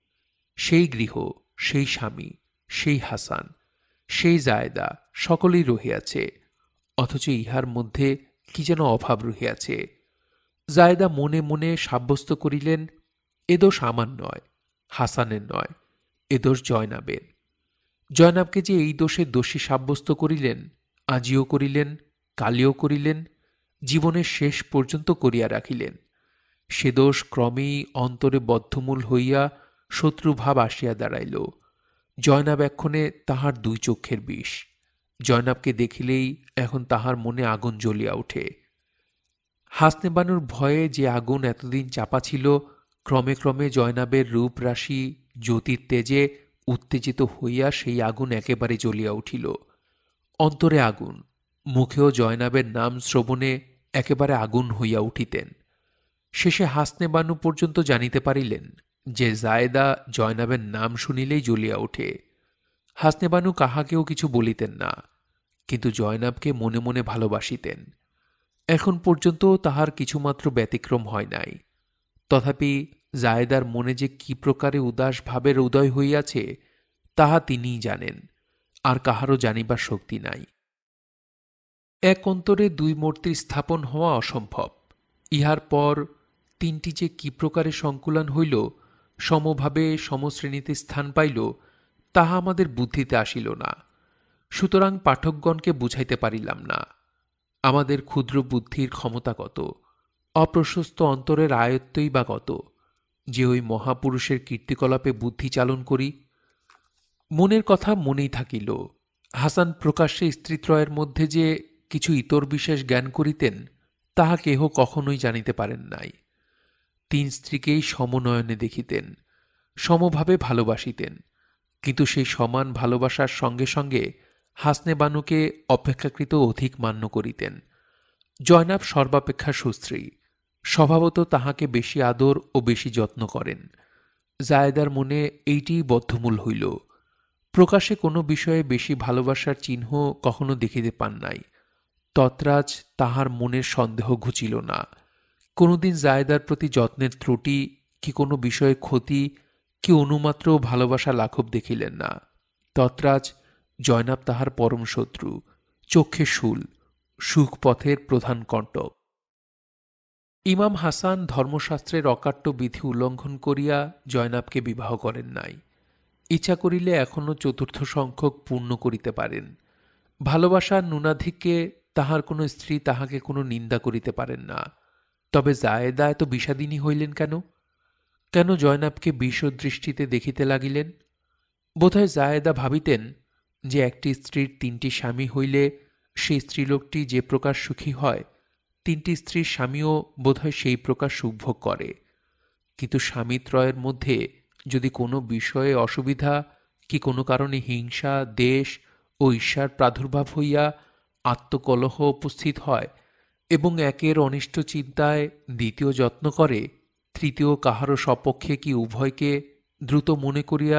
সেই গৃহ, সেই স্বামী, সেই হাসান, সেই জায়দা সকলেই রহিয়াছে, অথচ ইহার মধ্যে কি যেন অভাব রহিয়াছে। জায়দা মনে মনে সাব্যস্ত করিলেন এ দোষ আমার নয়, হাসানের নয়, এ দোষ জয়নাবের। জয়নাবকে যে এই দোষে দোষী সাব্যস্ত করিলেন, আজিও করিলেন, কালিও করিলেন, জীবনের শেষ পর্যন্ত করিয়া রাখিলেন, সে দোষ ক্রমেই অন্তরে বদ্ধমূল হইয়া শত্রুভাব আসিয়া দাঁড়াইল। জয়নাব এক্ষণে তাহার দুই চক্ষের বিষ। জয়নাবকে দেখিলেই এখন তাহার মনে আগুন জ্বলিয়া ওঠে। হাসনে বানুর ভয়ে যে আগুন এতদিন চাপা ছিল, ক্রমে ক্রমে জয়নাবের রূপ রাশি জ্যোতির তেজে উত্তেজিত হইয়া সেই আগুন একেবারে জ্বলিয়া উঠিল। অন্তরে আগুন, মুখেও জয়নাবের নাম শ্রবণে একেবারে আগুন হইয়া উঠিতেন। শেষে হাসনে বানু পর্যন্ত জানিতে পারিলেন যে জায়দা জয়নাবের নাম শুনিলেই জ্বলিয়া ওঠে। হাসনে বানু কাহাকেও কিছু বলিতেন না, কিন্তু জয়নাবকে মনে মনে ভালোবাসিতেন। এখন পর্যন্ত তাহার কিছুমাত্র ব্যতিক্রম হয় নাই। তথাপি জায়দার মনে যে কি প্রকারে উদাস ভাবের উদয় হইয়াছে তাহা তিনিই জানেন, আর কাহারও জানিবার শক্তি নাই। এক অন্তরে দুই মূর্তির স্থাপন হওয়া অসম্ভব। ইহার পর তিনটি যে কি প্রকারে সংকুলান হইল, সমভাবে সমশ্রেণীতে স্থান পাইল, তাহা আমাদের বুদ্ধিতে আসিল না। সুতরাং পাঠকগণকে বুঝাইতে পারিলাম না। আমাদের ক্ষুদ্র বুদ্ধির ক্ষমতা কত, অপ্রশস্ত অন্তরের আয়ত্তই বা কত, যে ওই মহাপুরুষের কীর্তিকলাপে বুদ্ধি চালন করি। মনের কথা মনেই থাকিল। হাসান প্রকাশ্যে স্ত্রীত্রয়ের মধ্যে যে কিছু ইতর বিশেষ জ্ঞান করিতেন, তাহা কেহ কখনোই জানিতে পারেন নাই। তিন স্ত্রীকেই সমনয়নে দেখিতেন, সমভাবে ভালোবাসিতেন, কিন্তু সেই সমান ভালোবাসার সঙ্গে সঙ্গে হাসনে বানুকে অপেক্ষাকৃত অধিক মান্য করিতেন। জয়নাব সর্বাপেক্ষা সুস্ত্রী, স্বভাবত তাহাকে বেশি আদর ও বেশি যত্ন করেন। জায়দার মনে এইটিই বদ্ধমূল হইল। প্রকাশে কোনো বিষয়ে বেশি ভালোবাসার চিহ্ন কখনো দেখিতে পান নাই। তৎরাজ তাহার মনের সন্দেহ ঘুচিল না। কোনোদিন জায়দার প্রতি যত্নের ত্রুটি কি কোনো বিষয়ে ক্ষতি কি অনুমাত্র ভালোবাসা লাঘব দেখিলেন না। তৎরাজ জয়নাব তাহার পরম শত্রু, চক্ষে শূল, সুখপথের প্রধান কণ্টক। ইমাম হাসান ধর্মশাস্ত্রের অকাট্য বিধি উল্লঙ্ঘন করিয়া জয়নাবকে বিবাহ করেন নাই। ইচ্ছা করিলে এখনও চতুর্থ সংখ্যক পূর্ণ করিতে পারেন। ভালোবাসার ন্যূনাধিক্যে তাহার কোনো স্ত্রী তাহাকে কোনো নিন্দা করিতে পারেন না। তবে জায়েদা এত বিষাদিনী হইলেন কেন? কেন জয়নাবকে বিষদৃষ্টিতে দেখিতে লাগিলেন? বোধহয় জায়েদা ভাবিতেন যে একটি স্ত্রীর তিনটি স্বামী হইলে সেই স্ত্রীলোকটি যে প্রকার সুখী হয়, তিনটি স্ত্রীর স্বামীও বোধহয় সেই প্রকার সুখভোগ করে। কিন্তু স্বামীত্রয়ের মধ্যে যদি কোনো বিষয়ে অসুবিধা কি কোনো কারণে হিংসা, দেশ ও ঈর্ষার প্রাদুর্ভাব হইয়া আত্মকলহ উপস্থিত হয় এবং একের অনিষ্ট চিন্তায় দ্বিতীয় যত্ন করে, তৃতীয় কাহারও সপক্ষে কি উভয়কে দ্রুত মনে করিয়া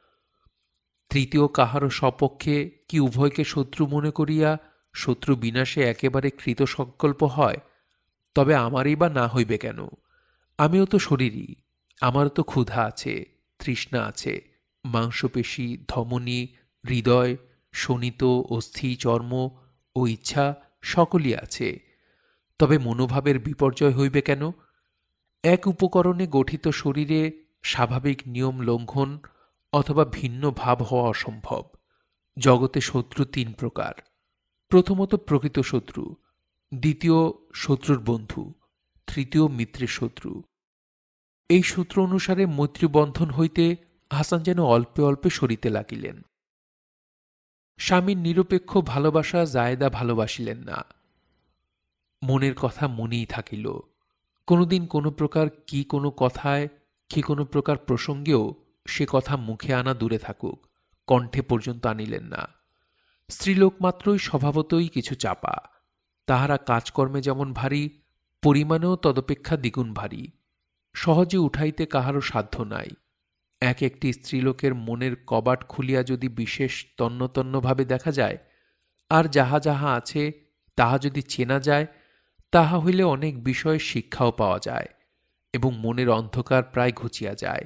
শত্রু মনে করিয়া শত্রু বিনাশে একেবারে কৃতসংকল্প হয়, তবে আমারই বা না হইবে কেন? আমিও তো শরীরই, আমারও তো ক্ষুধা আছে, তৃষ্ণা আছে, মাংসপেশী, ধমনী, হৃদয়, শোণিত, অস্থি, চর্ম ও ইচ্ছা সকলই আছে। তবে মনোভাবের বিপর্যয় হইবে কেন? এক উপকরণে গঠিত শরীরে স্বাভাবিক নিয়ম লঙ্ঘন অথবা ভিন্ন ভাব হওয়া অসম্ভব। জগতে শত্রু তিন প্রকার। প্রথমত প্রকৃত শত্রু, দ্বিতীয় শত্রুর বন্ধু, তৃতীয় মিত্রের শত্রু। এই সূত্র অনুসারে মৈত্রীবন্ধন হইতে হাসান যেন অল্পে অল্পে সরিতে লাগিলেন। স্বামীর নিরপেক্ষ ভালোবাসা জায়েদা ভালোবাসিলেন না। মনের কথা মনেই থাকিল। কোনোদিন কোনো প্রকার কি কোনো কথায় কি কোনো প্রকার প্রসঙ্গেও সে কথা মুখে আনা দূরে থাকুক, কণ্ঠে পর্যন্ত আনিলেন না। স্ত্রীলোক মাত্রই স্বভাবতই কিছু চাপা। তাহারা কাজকর্মে যেমন ভারী, পরিমাণেও তদপেক্ষা দ্বিগুণ ভারী। সহজে উঠাইতে কাহারও সাধ্য নাই। এক একটি স্ত্রীলোকের মনের কবাট খুলিয়া যদি বিশেষ তন্নতন্নভাবে দেখা যায়, আর যাহা যাহা আছে তাহা যদি চেনা যায়, তাহা হইলে অনেক বিষয়ে শিক্ষাও পাওয়া যায় এবং মনের অন্ধকার প্রায় ঘুচিয়া যায়।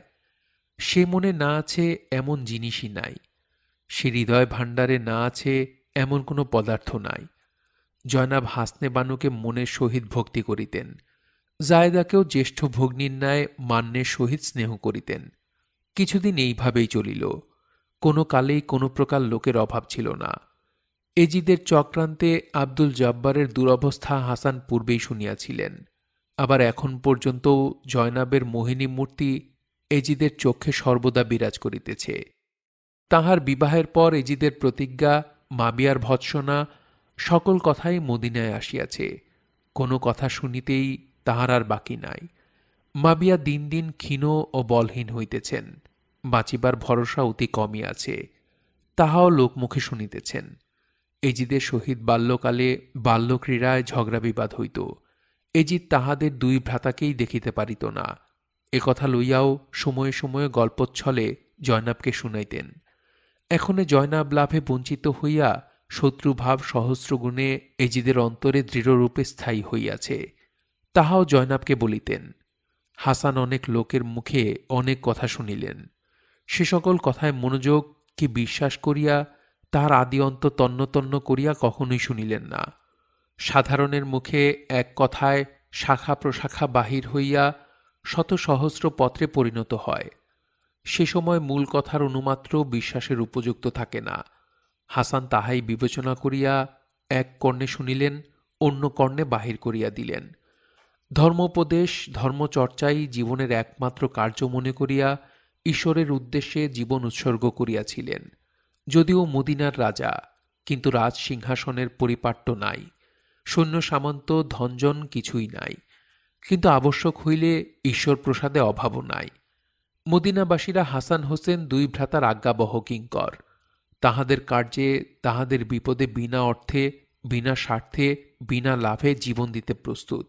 সে মনে না আছে এমন জিনিসই নাই, সে হৃদয় ভাণ্ডারে না আছে এমন কোনো পদার্থ নাই। জয়নাব হাসনে বানুকে মনের সহিত ভক্তি করিতেন, জায়েদাকেও জ্যেষ্ঠ ভগ্নীর ন্যায় মান্যের সহিত স্নেহ করিতেন। কিছুদিন এইভাবেই চলিল। কোনো কালেই কোনো প্রকার লোকের অভাব ছিল না। এজিদের চক্রান্তে আব্দুল জব্বারের দুরবস্থা হাসান পূর্বেই শুনিয়াছিলেন। আবার এখন পর্যন্তও জয়নাবের মোহিনী মূর্তি এজিদের চক্ষে সর্বদা বিরাজ করিতেছে। তাহার বিবাহের পর এজিদের প্রতিজ্ঞা, মাবিয়ার ভৎসনা, সকল কথাই মদিনায় আসিয়াছে। কোনো কথা শুনিতেই তাহার আর বাকি নাই। মাবিয়া দিন দিন ক্ষীণ ও বলহীন হইতেছেন। বাঁচিবার ভরসা অতি কমই আছে, তাহাও লোকমুখে শুনিতেছেন। এজিদের সহিত বাল্যকালে বাল্যক্রীড়ায় ঝগড়া বিবাদ হইত। এজিদ তাহাদের দুই ভ্রাতাকেই দেখিতে পারিত না। একথা লইয়াও সময়ে সময়ে গল্পচ্ছলে জয়নাবকে শুনাইতেন। এখনে জয়নাব লাভে বঞ্চিত হইয়া শত্রুভাব সহস্রগুণে এজিদের অন্তরে দৃঢ়রূপে স্থায়ী হইয়াছে, তাহাও জয়নাবকে বলিতেন। হাসান অনেক লোকের মুখে অনেক কথা শুনিলেন। সে সকল কথায় মনোযোগ কি বিশ্বাস করিয়া তাহার আদি অন্ত তন্ন করিয়া কখনোই শুনিলেন না। সাধারণের মুখে এক কথায় শাখা প্রশাখা বাহির হইয়া শত সহস্র পত্রে পরিণত হয়। সে সময় মূল কথার অনুমাত্র বিশ্বাসের উপযুক্ত থাকে না। হাসান তাহাই বিবেচনা করিয়া এক কর্ণে শুনিলেন, অন্য কর্ণে বাহির করিয়া দিলেন। ধর্মোপদেশ ধর্মচর্চাই জীবনের একমাত্র কার্য মনে করিয়া ঈশ্বরের উদ্দেশ্যে জীবন উৎসর্গ করিয়াছিলেন। যদিও মদিনার রাজা, কিন্তু রাজ সিংহাসনের পরিপাট্য নাই, সৈন্য সামন্ত ধনজন কিছুই নাই, কিন্তু আবশ্যক হইলে ঈশ্বর প্রসাদে অভাবও নাই। মদিনাবাসীরা হাসান হোসেন দুই ভ্রাতার আজ্ঞাবহ কিঙ্কর। তাহাদের কার্যে তাহাদের বিপদে বিনা অর্থে, বিনা স্বার্থে, বিনা লাভে জীবন দিতে প্রস্তুত।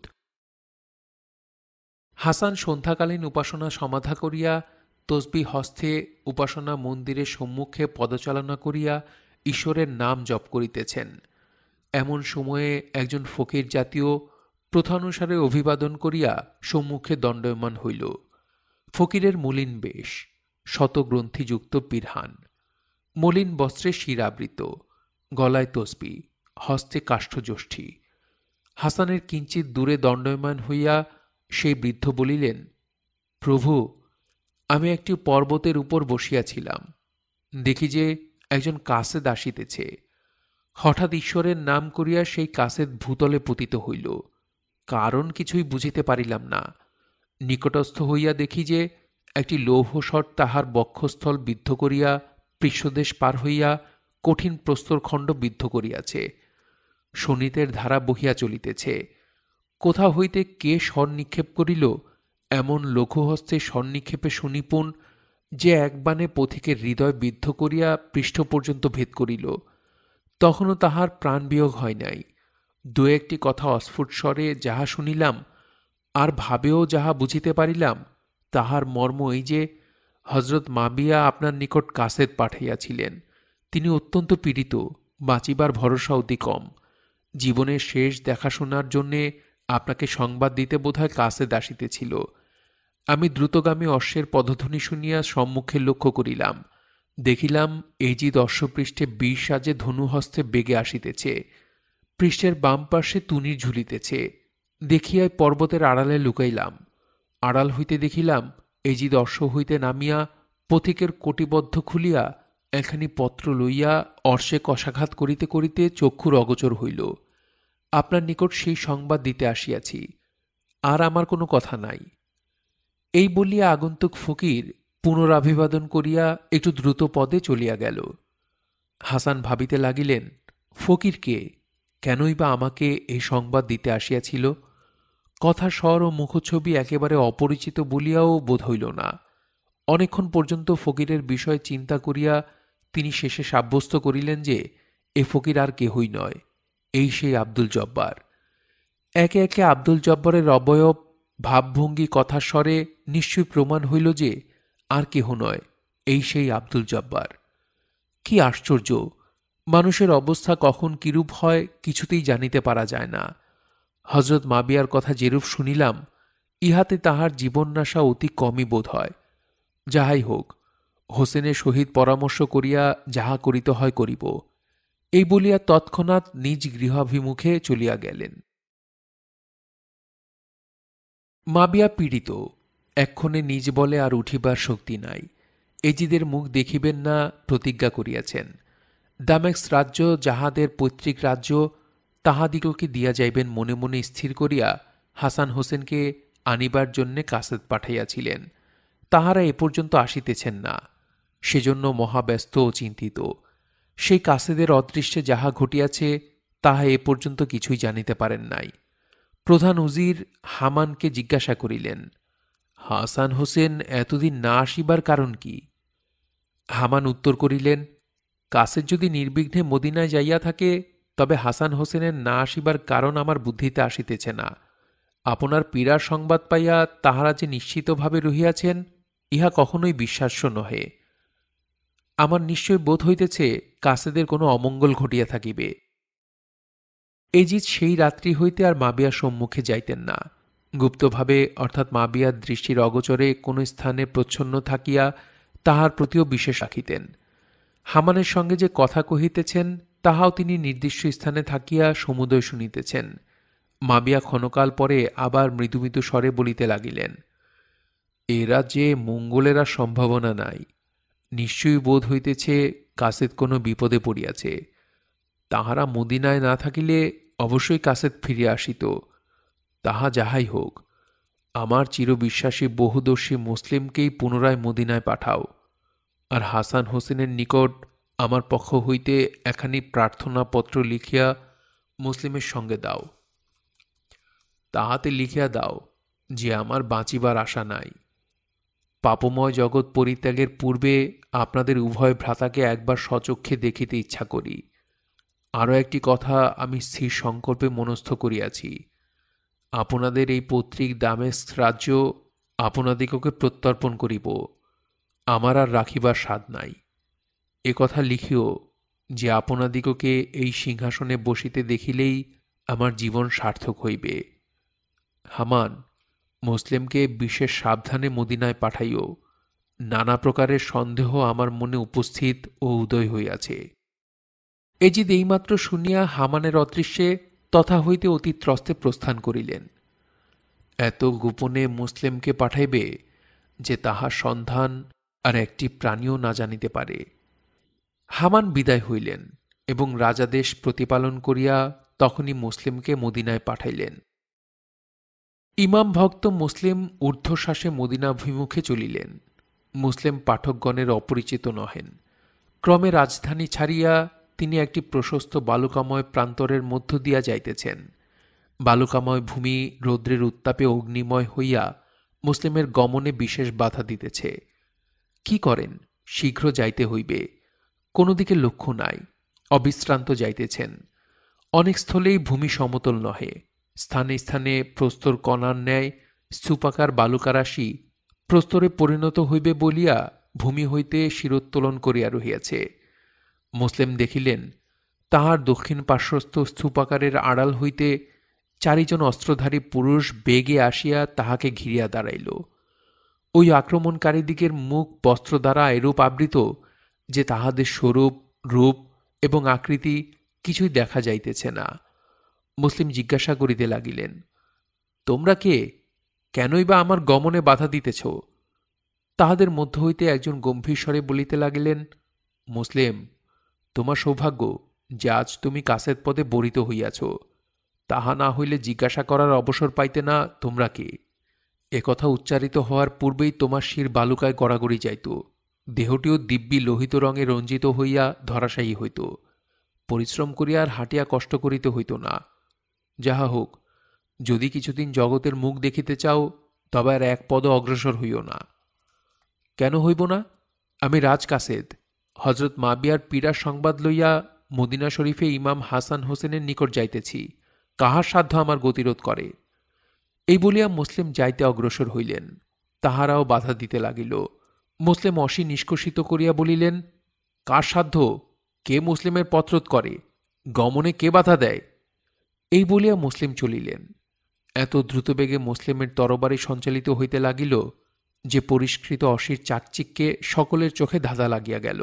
হাসান সন্ধ্যাকালীন উপাসনা সমাধা করিয়া তসবি হস্তে উপাসনা মন্দিরের সম্মুখে পদচালনা করিয়া ঈশ্বরের নাম জপ করিতেছেন। এমন সময়ে একজন ফকির জাতীয় প্রথানুসারে অভিবাদন করিয়া সম্মুখে দণ্ডায়মান হইল। ফকিরের মলিন বেশ, শতগ্রন্থিযুক্ত পিরহান, মলিন বস্ত্রে শিরাবৃত, গলায় তসবি, হস্তে কাষ্ঠযষ্টি। হাসানের কিঞ্চিত দূরে দণ্ডায়মান হইয়া সেই বৃদ্ধ বলিলেন, প্রভু, আমি একটি পর্বতের উপর বসিয়াছিলাম, দেখি যে একজন কাসেদ আসিতেছে। হঠাৎ ঈশ্বরের নাম করিয়া সেই কাসেদ ভূতলে পতিত হইল। কারণ কিছুই বুঝিতে পারিলাম না। নিকটস্থ হইয়া দেখি যে একটি লৌহশট তাহার বক্ষস্থল বিদ্ধ করিয়া পৃষ্ঠদেশ পার হইয়া কঠিন প্রস্তরখণ্ড বিদ্ধ করিয়াছে। শোণিতের ধারা বহিয়া চলিতেছে। কোথা হইতে কে স্বর নিক্ষেপ করিল, এমন লঘুহস্তে স্বর নিক্ষেপে সুনিপুণ যে একবানে পথিকের হৃদয় বিদ্ধ করিয়া পৃষ্ঠ পর্যন্ত ভেদ করিল। তখনও তাহার প্রাণবিয়োগ হয় নাই। দু একটি কথা অস্ফুট স্বরে যাহা শুনিলাম, আর ভাবেও যাহা বুঝিতে পারিলাম, তাহার মর্ম এই যে হজরত মাবিয়া আপনার নিকট কাসেদ পাঠাইয়াছিলেন। তিনি অত্যন্ত পীড়িত, বাঁচিবার ভরসা অতি কম। জীবনের শেষ দেখাশোনার জন্যে আপনাকে সংবাদ দিতে বোধহয় কাসেদ আসিতেছিল। আমি দ্রুতগামী অশ্বের পদধ্বনি শুনিয়া সম্মুখে লক্ষ্য করিলাম। দেখিলাম এজিদ অশ্বপৃষ্ঠে বীর সাজে ধনুহস্তে বেগে আসিতেছে। পৃষ্ঠের বাম পার্শ্বে তুনির ঝুলিতেছে। দেখিয়াই পর্বতের আড়ালে লুকাইলাম। আড়াল হইতে দেখিলাম এজিদ অশ্ব হইতে নামিয়া পথিকের কটিবদ্ধ খুলিয়া একখানি পত্র লইয়া অর্শে কষাঘাত করিতে করিতে চক্ষুর অগোচর হইল। আপনার নিকট সেই সংবাদ দিতে আসিয়াছি, আর আমার কোনো কথা নাই। এই বলিয়া আগন্তুক ফকির পুনরাভিবাদন করিয়া একটু দ্রুত পদে চলিয়া গেল। হাসান ভাবিতে লাগিলেন, ফকির কে, কেনই বা আমাকে এই সংবাদ দিতে আসিয়াছিল? কথা স্বর ও মুখছবি একেবারে অপরিচিত বলিয়াও বোধ হইল না। অনেকক্ষণ পর্যন্ত ফকিরের বিষয়ে চিন্তা করিয়া তিনি শেষে সাব্যস্ত করিলেন যে এ ফকির আর কেহই নয়, এই সেই আব্দুল জব্বার। একে একে আব্দুল জব্বারের অবয়ব, ভাবভঙ্গি, কথাস্বরে নিশ্চয়ই প্রমাণ হইল যে আর কেহ নয়, এই সেই আব্দুল জব্বার। কি আশ্চর্য! মানুষের অবস্থা কখন কিরূপ হয় কিছুতেই জানিতে পারা যায় না। হজরত মাবিয়ার কথা যেরূপ শুনিলাম, ইহাতে তাহার জীবন্যাসা অতি কমই বোধ হয়। যাহাই হোক, হোসেনের সহিত পরামর্শ করিয়া যাহা করিতে হয় করিব, এই বলিয়া তৎক্ষণাৎ নিজ গৃহাভিমুখে চলিয়া গেলেন। মাবিয়া পীড়িত, এক্ষণে নিজ বলে আর উঠিবার শক্তি নাই। এজিদের মুখ দেখিবেন না প্রতিজ্ঞা করিয়াছেন। দামেস্ক রাজ্য যাহাদের পৈতৃক রাজ্য, তাহাদিগকে দিয়া যাইবেন মনে মনে স্থির করিয়া হাসান হোসেনকে আনিবার জন্যে কাসেদ পাঠাইয়াছিলেন। তাহারা এ পর্যন্ত আসিতেছেন না, সেজন্য মহাব্যস্ত ও চিন্তিত। সেই কাসেদের অদৃশ্যে যাহা ঘটিয়াছে তাহা এ পর্যন্ত কিছুই জানিতে পারেন নাই। প্রধান উজির হামানকে জিজ্ঞাসা করিলেন, হাসান হোসেন এতদিন না আসিবার কারণ কি? হামান উত্তর করিলেন, কাসেদ যদি নির্বিঘ্নে মদিনায় যাইয়া থাকে, তবে হাসান হোসেনের না আসিবার কারণ আমার বুদ্ধিতে আসিতেছে না। আপনার পীড়ার সংবাদ পাইয়া তাহারা যে নিশ্চিতভাবে রহিয়াছেন, ইহা কখনোই বিশ্বাস্য নহে। আমার নিশ্চয় বোধ হইতেছে কাসেদের কোনো অমঙ্গল ঘটিয়া থাকিবে। এজিদ সেই রাত্রি হইতে আর মাবিয়ার সম্মুখে যাইতেন না। গুপ্তভাবে, অর্থাৎ মাবিয়ার দৃষ্টির অগোচরে কোনো স্থানে প্রচ্ছন্ন থাকিয়া তাহার প্রতিও বিশেষ রাখিতেন। হামানের সঙ্গে যে কথা কহিতেছেন তাহাও তিনি নির্দিষ্ট স্থানে থাকিয়া সমুদয় শুনিতেছেন। মাবিয়া ক্ষণকাল পরে আবার মৃদু মৃদু স্বরে বলিতে লাগিলেন, এরা যে মঙ্গলের আর সম্ভাবনা নাই। নিশ্চয়ই বোধ হইতেছে কাসেদ কোনো বিপদে পড়িয়াছে। তাহারা মদিনায় না থাকিলে অবশ্যই কাসেদ ফিরিয়া আসিত। তাহা যাহাই হোক, আমার চিরবিশ্বাসী বহুদর্শী মুসলিমকেই পুনরায় মদিনায় পাঠাও, আর হাসান হোসেনের নিকট আমার পক্ষ হইতে একখানি প্রার্থনাপত্র লিখিয়া মুসলিমের সঙ্গে দাও। তাহাতে লিখিয়া দাও যে আমার বাঁচিবার আশা নাই। পাপময় জগৎ পরিত্যাগের পূর্বে আপনাদের উভয় ভ্রাতাকে একবার স্বচক্ষে দেখিতে ইচ্ছা করি। আরও একটি কথা আমি স্থির সংকল্পে মনস্থ করিয়াছি, আপনাদের এই পৈতৃক দামেস্ক রাজ্য আপনাদিগকে প্রত্যর্পণ করিব। আমার আর রাখিবার স্বাদ নাই। এ কথা লিখিও যে আপনাদিগকে এই সিংহাসনে বসিতে দেখিলেই আমার জীবন সার্থক হইবে। হামান, মুসলিমকে বিশেষ সাবধানে মদিনায় পাঠাইও। নানা প্রকারের সন্দেহ আমার মনে উপস্থিত ও উদয় হইয়াছে। এজিদ এইমাত্র শুনিয়া হামানের অদৃশ্যে তথা হইতে অতি ত্রস্তে প্রস্থান করিলেন। এত গোপনে মুসলিমকে পাঠাইবে যে তাহার সন্ধান আর একটি প্রাণীও না জানিতে পারে। হামান বিদায় হইলেন এবং রাজাদেশ প্রতিপালন করিয়া তখনই মুসলিমকে মদিনায় পাঠাইলেন। ইমাম ভক্ত মুসলিম ঊর্ধ্বশ্বাসে মদিনাভিমুখে চলিলেন। মুসলিম পাঠকগণের অপরিচিত নহেন। ক্রমে রাজধানী ছাড়িয়া তিনি একটি প্রশস্ত বালুকাময় প্রান্তরের মধ্য দিয়া যাইতেছেন। বালুকাময় ভূমি রৌদ্রের উত্তাপে অগ্নিময় হইয়া মুসলিমের গমনে বিশেষ বাধা দিতেছে। কি করেন? শীঘ্র যাইতে হইবে। কোনো দিকে লক্ষ্য নাই, অবিশ্রান্ত যাইতেছেন। অনেক স্থলেই ভূমি সমতল নহে, স্থানে স্থানে প্রস্তর কণার ন্যায় স্তূপাকার বালুকারাশি প্রস্তরে পরিণত হইবে বলিয়া ভূমি হইতে শিরোত্তোলন করিয়া রহিয়াছে। মুসলিম দেখিলেন তাহার দক্ষিণ পার্শ্বস্থ স্তূপাকারের আড়াল হইতে চারিজন অস্ত্রধারী পুরুষ বেগে আসিয়া তাহাকে ঘিরিয়া দাঁড়াইল। ওই আক্রমণকারীদিগের মুখ বস্ত্র দ্বারা এরূপ আবৃত যে তাহাদের স্বরূপ, রূপ এবং আকৃতি কিছুই দেখা যাইতেছে না। মুসলিম জিজ্ঞাসা করিতে লাগিলেন, তোমরা কে? কেনই বা আমার গমনে বাধা দিতেছ? তাহাদের মধ্য হইতে একজন গম্ভীর স্বরে বলিতে লাগিলেন, মুসলিম, তোমার সৌভাগ্য যে আজ তুমি কাসেদ পদে বরিত হইয়াছ, তাহা না হইলে জিজ্ঞাসা করার অবসর পাইতে না তোমরা কে। একথা উচ্চারিত হওয়ার পূর্বেই তোমার শির বালুকায় গড়াগড়ি যাইত, দেহটিও দিব্যি লোহিত রঙে রঞ্জিত হইয়া ধরাশায়ী হইত, পরিশ্রম করিয়া আর হাঁটিয়া কষ্ট করিতে হইত না। যাহা হোক, যদি কিছুদিন জগতের মুখ দেখিতে চাও, তবে আর এক পদ অগ্রসর হইও না। কেন হইব না? আমি রাজ কাসেদ হজরত মাবিয়ার পীড়ার সংবাদ লইয়া মদিনা শরীফে ইমাম হাসান হোসেনের নিকট যাইতেছি, কাহার সাধ্য আমার গতিরোধ করে। এই বলিয়া মুসলিম যাইতে অগ্রসর হইলেন। তাহারাও বাধা দিতে লাগিল। মুসলিম অসি নিষ্কষিত করিয়া বলিলেন, কার সাধ্য? কে মুসলিমের পত্রোধ করে? গমনে কে বাধা দেয়? এই বলিয়া মুসলিম চলিলেন। এত দ্রুতবেগে মুসলিমের তরবারি সঞ্চালিত হইতে লাগিল যে পরিষ্কৃত অসির চাকচিক্যে সকলের চোখে ধাঁধা লাগিয়া গেল।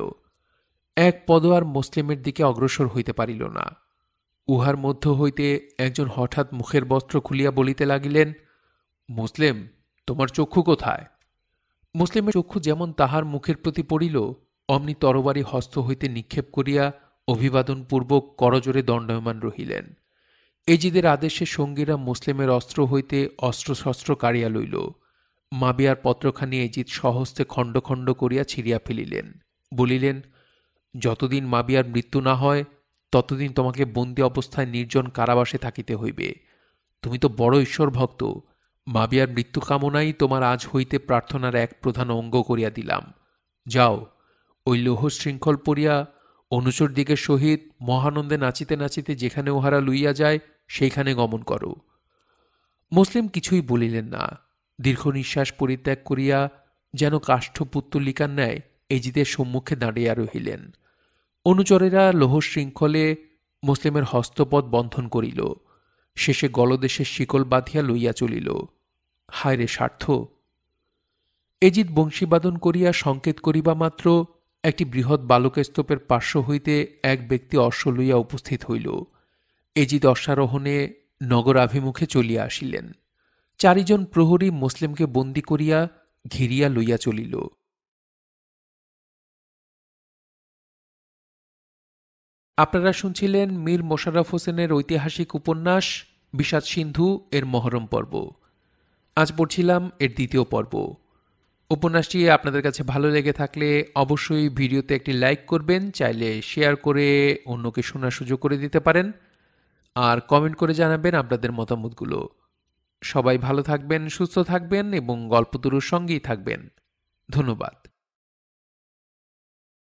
এক পদ আর মুসলিমের দিকে অগ্রসর হইতে পারিল না। উহার মধ্য হইতে একজন হঠাৎ মুখের বস্ত্র খুলিয়া বলিতে লাগিলেন, মুসলিম, তোমার চক্ষু কোথায়? মুসলিমের চক্ষু যেমন তাহার মুখের প্রতি পড়িল, অমনি তরবারি হস্ত হইতে নিক্ষেপ করিয়া অভিবাদনপূর্বক করজোরে দণ্ডায়মান রহিলেন। এজিদের আদেশে সঙ্গীরা মুসলিমের অস্ত্র হইতে অস্ত্রশস্ত্র কাড়িয়া লইল। মাবিয়ার পত্রখানি এজিদ সহস্তে খণ্ড খণ্ড করিয়া ছিঁড়িয়া ফেলিলেন। বলিলেন, যতদিন মাবিয়ার মৃত্যু না হয় ততদিন তোমাকে বন্দী অবস্থায় নির্জন কারাবাসে থাকিতে হইবে। তুমি তো বড় ঈশ্বর ভক্ত, মাবিয়ার মৃত্যু কামনাই তোমার আজ হইতে প্রার্থনার এক প্রধান অঙ্গ করিয়া দিলাম। যাও, ওই লৌহ শৃঙ্খল পরিয়া অনুচর দিকের সহিত মহানন্দে নাচিতে নাচিতে যেখানে উহারা লইয়া যায় সেইখানে গমন করো। মুসলিম কিছুই বলিলেন না। দীর্ঘ নিঃশ্বাস পরিত্যাগ করিয়া যেন কাষ্ঠপুত্তলিকার ন্যায় এজিদের সম্মুখে দাঁড়িয়া রহিলেন। অনুচরেরা লৌহ শৃঙ্খলে মুসলিমের হস্তপদ বন্ধন করিল। শেষে গলদেশের শিকল বাঁধিয়া লইয়া চলিল। হায় রে স্বার্থ! এজিদ বংশীবাদন করিয়া সংকেত করিবা মাত্র একটি বৃহৎ বালুকস্তূপের পার্শ্ব হইতে এক ব্যক্তি অশ্ব লইয়া উপস্থিত হইল। এজিদ অশ্বারোহণে নগরাভিমুখে চলিয়া আসিলেন। চারিজন প্রহরী মুসলিমকে বন্দী করিয়া ঘিরিয়া লইয়া চলিল। আপনারা শুনছিলেন মীর মোশাররফ হোসেনের ঐতিহাসিক উপন্যাস বিষাদ সিন্ধু এর মহরম পর্ব। আজ পড়ছিলাম এর দ্বিতীয় পর্ব। উপন্যাসটি আপনাদের কাছে ভালো লেগে থাকলে অবশ্যই ভিডিওতে একটি লাইক করবেন, চাইলে শেয়ার করে অন্যকে শোনার সুযোগ করে দিতে পারেন, আর কমেন্ট করে জানাবেন আপনাদের মতামতগুলো। সবাই ভালো থাকবেন, সুস্থ থাকবেন এবং গল্পতরুর সঙ্গেই থাকবেন। ধন্যবাদ।